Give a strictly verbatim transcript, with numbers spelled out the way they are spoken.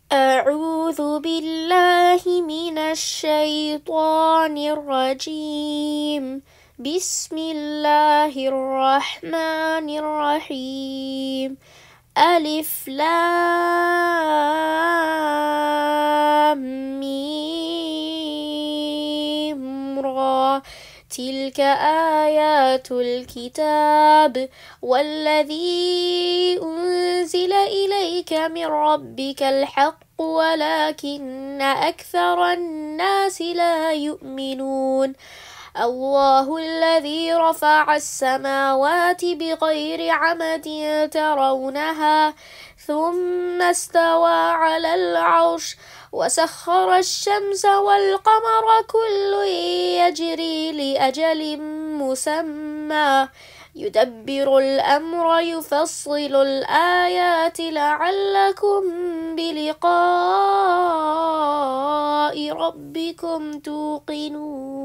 أعوذ بالله من الشيطان الرجيم. بسم الله الرحمن الرحيم. ألف لام ميم را. تلك آيات الكتاب والذي أنزل إليك من ربك الحق ولكن أكثر الناس لا يؤمنون. الله الذي رفع السماوات بغير عمد ترونها ثم استوى على العرش وسخر الشمس والقمر كل يجري لأجل مسمى يدبر الأمر يفصل الآيات لعلكم بلقاء ربكم توقنون.